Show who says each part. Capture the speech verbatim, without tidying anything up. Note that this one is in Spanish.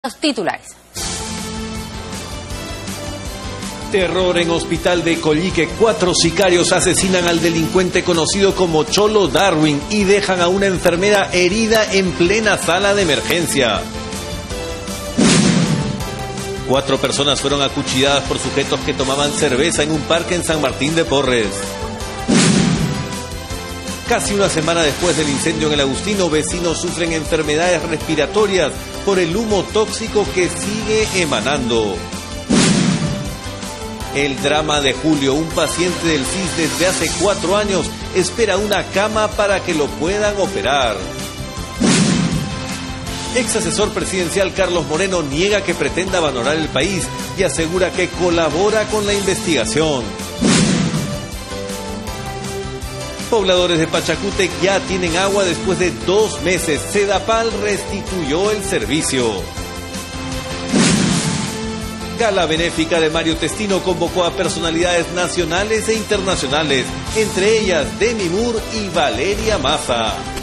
Speaker 1: Los titulares.
Speaker 2: Terror en hospital de Collique. Cuatro sicarios asesinan al delincuente conocido como Cholo Darwin y dejan a una enfermera herida en plena sala de emergencia. Cuatro personas fueron acuchilladas por sujetos que tomaban cerveza en un parque en San Martín de Porres. Casi una semana después del incendio en el Agustino, vecinos sufren enfermedades respiratorias por el humo tóxico que sigue emanando. El drama de Julio, un paciente del C I S desde hace cuatro años espera una cama para que lo puedan operar. Ex asesor presidencial Carlos Moreno niega que pretenda abandonar el país y asegura que colabora con la investigación. Pobladores de Pachacútec ya tienen agua después de dos meses. Sedapal restituyó el servicio. Gala benéfica de Mario Testino convocó a personalidades nacionales e internacionales, entre ellas Demi Moore y Valeria Massa.